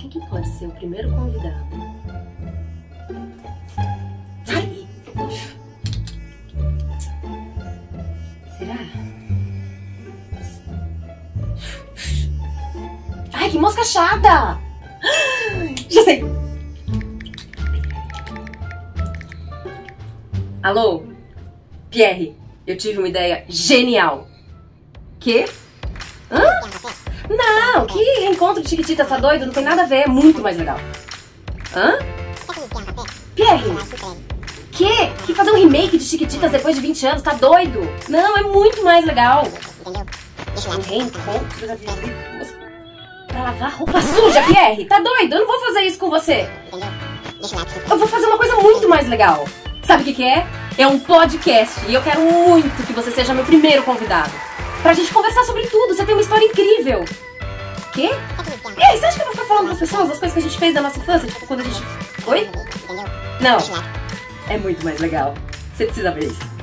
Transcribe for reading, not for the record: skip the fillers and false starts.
que pode ser o primeiro convidado? Ai! Será? Ai, que mosca chata! Já sei! Alô? Pierre, eu tive uma ideia genial. Quê? Hã? Não, que reencontro de Chiquititas, tá doido? Não tem nada a ver, é muito mais legal. Hã? Pierre, que fazer um remake de Chiquititas depois de 20 anos, tá doido? Não, é muito mais legal. Um reencontro da vida pra lavar roupa suja, Pierre, tá doido? Eu não vou fazer isso com você. Eu vou fazer uma coisa muito mais legal. Sabe o que que é? É um podcast e eu quero muito que você seja meu primeiro convidado. Pra gente conversar sobre tudo, você tem uma história incrível. Quê? E aí, você acha que eu vou ficar falando pras pessoas das coisas que a gente fez da nossa infância? Tipo, quando a gente... Oi? Não. É muito mais legal. Você precisa ver isso.